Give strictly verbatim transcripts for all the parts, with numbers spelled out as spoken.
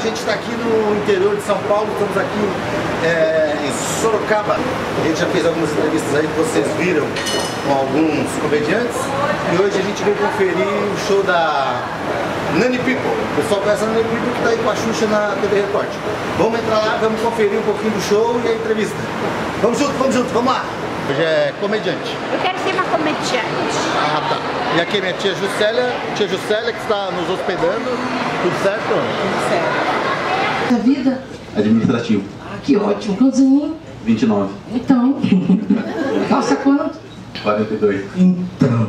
gente está aqui no interior de São Paulo, estamos aqui é, em Sorocaba. A gente já fez algumas entrevistas aí que vocês viram com alguns comediantes. E hoje a gente veio conferir o show da Nani People. O pessoal conhece a Nani People que está aí com a Xuxa na T V Record. Vamos entrar lá, vamos conferir um pouquinho do show e a entrevista. Vamos junto, vamos junto, vamos lá. Hoje é comediante. Eu quero ser uma comediante. Ah, tá. E aqui minha tia Juscelia, tia Juscelia que está nos hospedando. Tudo certo? Tudo certo. Da vida? Administrativo. Ah, que ótimo. Quantos aninhos? vinte e nove. Então. Calça quanto? quarenta e dois. Então.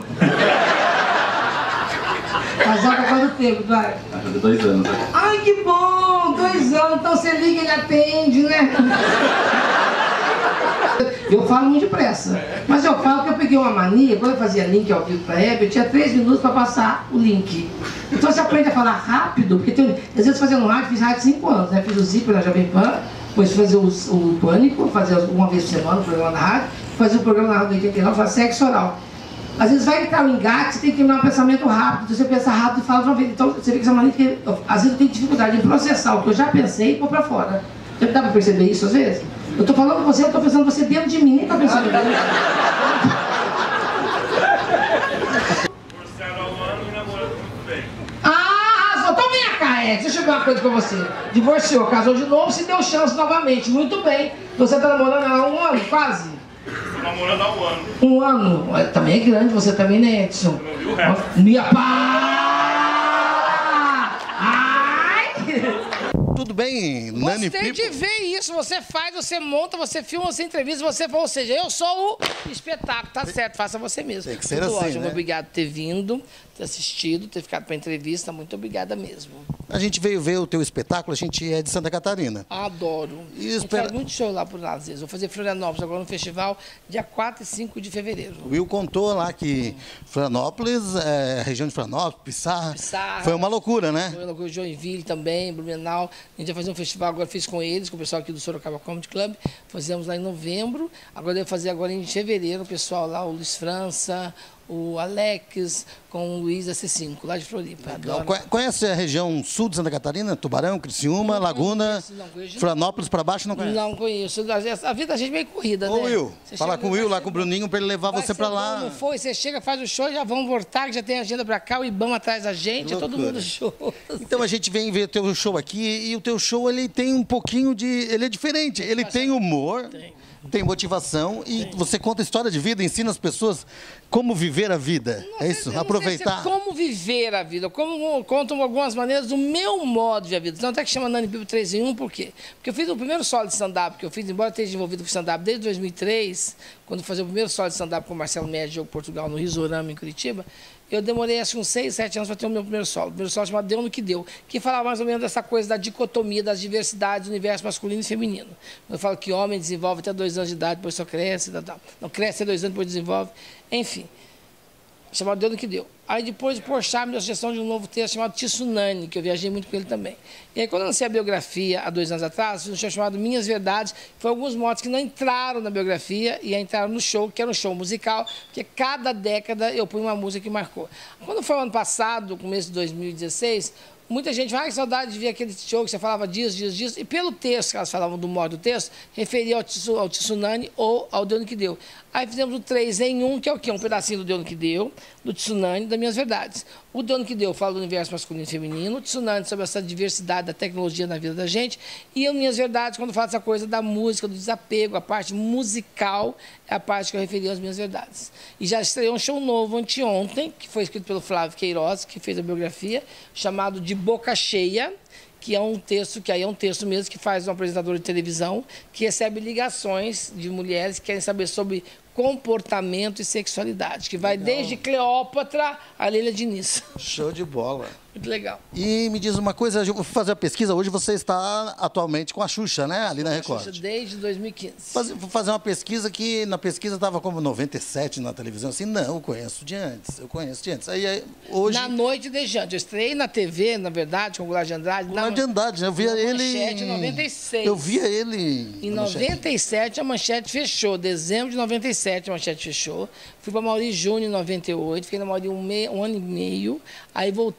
Casado há quanto tempo, vai? Há dois anos. Né? Ai, que bom! Dois anos. Então você liga e ele atende, né? Eu falo muito depressa, mas eu falo que eu peguei uma mania. Quando eu fazia link ao vivo para a Hebe, eu tinha três minutos para passar o link. Então você aprende a falar rápido, porque tem, às vezes fazendo rádio, fiz rádio cinco anos, né? Fiz o Zip na Jovem Pan, depois fazer o, o Pânico, fazer uma vez por semana o programa na rádio, fazer o programa na rádio oitenta e nove, fazer sexo oral. Às vezes vai entrar o engate, você tem que terminar um pensamento rápido, então você pensa rápido e fala de uma vez. Então você vê que essa mania, que eu, às vezes eu tenho dificuldade em processar o que eu já pensei e pôr para fora. Você dá para perceber isso às vezes? Eu tô falando com você, eu tô pensando você dentro de mim, nem tá pensando em mim. Ah, arrasou. Então vem cá, Ed. Deixa eu ver uma coisa pra você. Divorciou, casou de novo, se deu chance novamente. Muito bem. Você tá namorando há um ano, quase? Tô namorando há um ano. Um ano? Olha, também é grande você também, né, Edson? Você não viu o resto? Minha pá! Ai! Tudo bem, Nani Gostei People? de ver isso. Você faz, você monta, você filma, você entrevista, você fala, ou seja, eu sou o espetáculo, tá certo, faça você mesmo. Tem que ser Muito assim, ótimo, né? Obrigado por ter vindo, ter assistido, ter ficado pra entrevista, muito obrigada mesmo. A gente veio ver o teu espetáculo, a gente é de Santa Catarina. Adoro. E A gente espera- faz muito show lá por lá, às vezes. Vou fazer Florianópolis agora no festival, dia quatro e cinco de fevereiro. O Will contou lá que Florianópolis, é, a região de Florianópolis, Pissarra, Pissarra. foi uma loucura, né? Foi com o Joinville também, Blumenau. A gente vai fazer um festival, agora fiz com eles, com o pessoal aqui do Sorocaba Comedy Club. Fizemos lá em novembro. Agora eu vou fazer agora em fevereiro, o pessoal lá, o Luiz França, o Alex, com o Luiz A C cinco, lá de Floripa. Adoro. Conhe- Conhece a região sul de Santa Catarina? Tubarão, Criciúma, Laguna, conheço, não conheço. Florianópolis para baixo, não conhece? Não conheço. A vida da gente é meio corrida, Ô né? Will, Você fala chega com o no Will, lá vai com o ser Bruninho, para ele levar Vai você ser para bom, lá. Não foi, você chega, faz o show, já vamos voltar, que já tem agenda pra cá, o Ibama atrás da gente, é todo loucura. mundo show. Então a gente vem ver o teu show aqui e o teu show ele tem um pouquinho de... ele é diferente, ele tem humor, Tem. tem motivação e você conta história de vida, ensina as pessoas como viver a vida, é isso? Eu não Aproveitar. sei se é como viver a vida, como contam algumas maneiras do meu modo de ver a vida. Então até que chama Nani People três em um, por quê? Porque eu fiz o primeiro solo de stand-up que eu fiz, embora eu esteja envolvido com stand-up desde dois mil e três, quando eu fazia o primeiro solo de stand-up com o Marcelo Médio, Diogo Portugal, no Risorama, em Curitiba, eu demorei acho que uns seis, sete anos para ter o meu primeiro solo. O primeiro solo chamado Deu no que Deu, que falava mais ou menos dessa coisa da dicotomia, das diversidades do universo masculino e feminino. Eu falo que homem desenvolve até dois anos de idade, depois só cresce, tal, tal. Não cresce até dois anos, depois desenvolve, enfim. Chamado Deu no que Deu. Aí depois, Porchat me deu a sugestão de um novo texto chamado Tsunami, que eu viajei muito com ele também. E aí, quando eu lancei a biografia, há dois anos atrás, fiz um show chamado Minhas Verdades, foi alguns motos que não entraram na biografia e entraram no show, que era um show musical, porque cada década eu punha uma música que marcou. Quando foi o ano passado, começo de dois mil e dezesseis, muita gente vai, ah, que saudade de ver aquele show que você falava dias, dias, dias, e pelo texto, que elas falavam do modo do texto, referia ao, tsu, ao Tsunami ou ao Deu no que Deu. Aí fizemos o três em um, que é o quê? Um pedacinho do Deu no que Deu, do Tsunami, das Minhas Verdades. O Deu no que Deu fala do universo masculino e feminino, o Tsunami sobre essa diversidade da tecnologia na vida da gente, e as Minhas Verdades, quando fala essa coisa da música, do desapego, a parte musical, é a parte que eu referi às Minhas Verdades. E já estreou um show novo anteontem, que foi escrito pelo Flávio Queiroz, que fez a biografia, chamado De Boca Cheia, que é um texto, que aí é um texto mesmo que faz um apresentador de televisão, que recebe ligações de mulheres que querem saber sobre comportamento e sexualidade, que vai Legal. desde Cleópatra a Leila Diniz. Show de bola. Muito legal. E me diz uma coisa, eu vou fazer a pesquisa, hoje você está atualmente com a Xuxa, né? Ali na Record. Xuxa desde dois mil e quinze. Faz- Vou fazer uma pesquisa que na pesquisa estava como noventa e sete na televisão. Assim, não, eu conheço de antes, eu conheço de antes. Aí aí, hoje. Na noite de Jante. Eu estreiei na T V, na verdade, com o Goulart de Andrade. Na de Andrade, né? Eu via na ele. Manchete, em noventa e seis. Eu via ele. Em na Manchete. noventa e sete a Manchete fechou. Dezembro de noventa e sete a Manchete fechou. Fui para Mauri Júnior em noventa e oito. Fiquei na Mauri um, me... um ano e meio. Aí voltei para o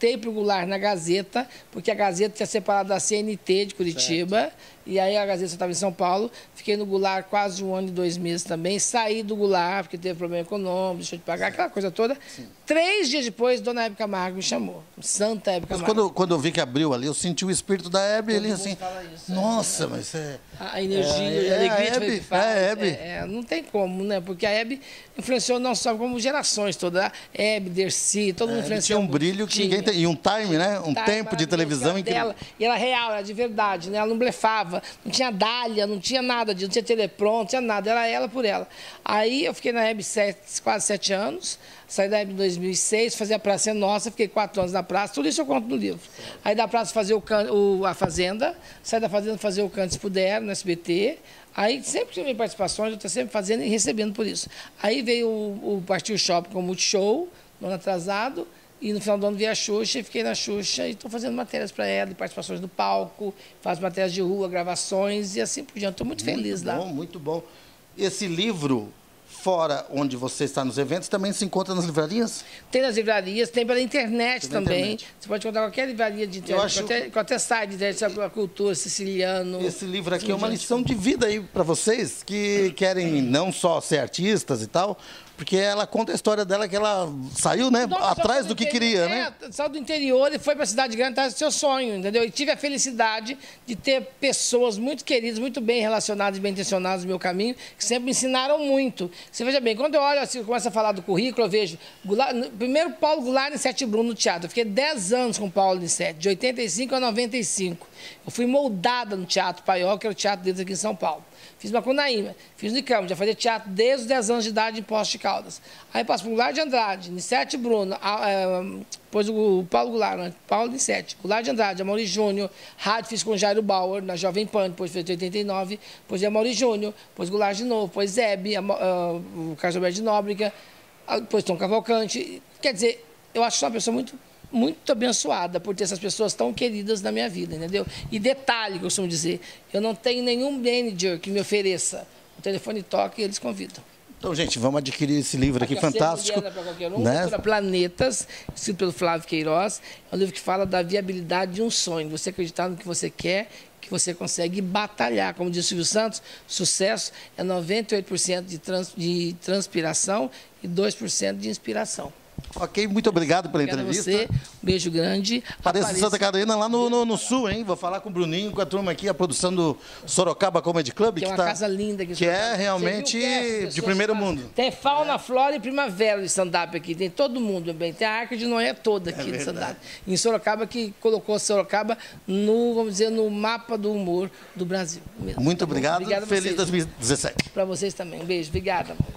Goulart na Gazeta, porque a Gazeta tinha separado da C N T de Curitiba, certo. E aí a Gazeta estava em São Paulo, fiquei no Goulart quase um ano e dois meses também, saí do Goulart, porque teve problema econômico, deixou de pagar, aquela coisa toda. Sim. Três dias depois, Dona Hebe Camargo me chamou, Santa Hebe Camargo. Mas quando, quando eu vi que abriu ali, eu senti o espírito da Hebe ali, assim, isso, nossa, é, mas é... A energia, é, a alegria é, de Hebe, que faz, é, Hebe. É, é, não tem como, né? Porque a Hebe influenciou não só como gerações todas, a Hebe, Dercy, todo mundo é, influenciou. Tinha um brilho que ninguém tem, e um time, né? Um time tempo de televisão incrível. Dela, e ela real, era de verdade, né? Ela não blefava, não tinha dália, não tinha nada disso, não tinha telepronto, não tinha nada, era ela por ela. Aí eu fiquei na Hebe sete, quase sete anos, saí da Hebe em dois mil e seis, fazia a Praça é Nossa, fiquei quatro anos na Praça, tudo isso eu conto no livro. Aí da Praça fazia o, o, a Fazenda, saí da Fazenda fazer o Canto Se Puder, no S B T. Aí sempre tive participações, eu estou sempre fazendo e recebendo por isso. Aí veio o, o Partiu Shopping com o Multishow, no ano atrasado, e no final do ano veio a Xuxa, e fiquei na Xuxa, e estou fazendo matérias para ela, participações no palco, faço matérias de rua, gravações, e assim por diante. Estou muito, muito feliz bom, lá. Muito bom, muito bom. Esse livro, fora onde você está nos eventos, também se encontra nas livrarias? Tem nas livrarias, tem pela internet tem também. Internet. Você pode encontrar qualquer livraria de internet, acho... qualquer, qualquer site de internet sobre a cultura, siciliano. Esse livro aqui é uma lição de vida aí para vocês que querem não só ser artistas e tal, porque ela conta a história dela que ela saiu, né, Não, atrás do, do que queria, é, né? Saiu do interior e foi para a cidade grande atrás do seu sonho, entendeu? E tive a felicidade de ter pessoas muito queridas, muito bem relacionadas e bem intencionadas no meu caminho, que sempre me ensinaram muito. Você veja bem, quando eu olho assim, eu começo a falar do currículo, eu vejo Goulart, primeiro Paulo Goulart em Sete Bruno no teatro. Eu fiquei dez anos com o Paulo em Sete, de oitenta e cinco a noventa e cinco. Eu fui moldada no Teatro Paiol, que era o teatro deles aqui em São Paulo. Fiz Macunaíma, fiz no Icamo, já fazia teatro desde os dez anos de idade em Poços de Caldas. Aí passo para o Goulart de Andrade, Nissete Bruno, a, a, depois o Paulo Goulart, né? Paulo Nissete, Goulart de Andrade, Amaury Júnior, rádio fiz com o Jairo Bauer, na Jovem Pan, depois fez em oitenta e nove, depois Amaury Júnior, depois Goulart de novo, depois Hebe, a, a, o Carlos Alberto de Nóbrega, a, depois Tom Cavalcante. Quer dizer, eu acho que sou uma pessoa muito... muito abençoada por ter essas pessoas tão queridas na minha vida, entendeu? E detalhe que eu costumo dizer, eu não tenho nenhum manager que me ofereça. O telefone toca e eles convidam. Então, gente, vamos adquirir esse livro aqui, aqui fantástico. Para qualquer um, né? Planetas, escrito pelo Flávio Queiroz. É um livro que fala da viabilidade de um sonho. Você acreditar no que você quer, que você consegue batalhar. Como disse o Silvio Santos, sucesso é noventa e oito por cento de, trans, de transpiração e dois por cento de inspiração. Ok, muito obrigado pela Obrigada entrevista. A você, um beijo grande. Apareça em Santa Catarina, lá no, no, no sul, hein? Vou falar com o Bruninho, com a turma aqui, a produção do Sorocaba Comedy Club. Que, que é uma tá, casa linda. Aqui que é realmente de primeiro mundo. Tem fauna, flora e primavera de stand-up aqui. Tem todo mundo, bem. Tem a Arca de Noé toda aqui é de stand-up. Em Sorocaba, que colocou Sorocaba no, vamos dizer, no mapa do humor do Brasil. Mesmo. Muito tá obrigado. Obrigada Feliz dois mil e dezessete. Para vocês também. Um beijo. Obrigada.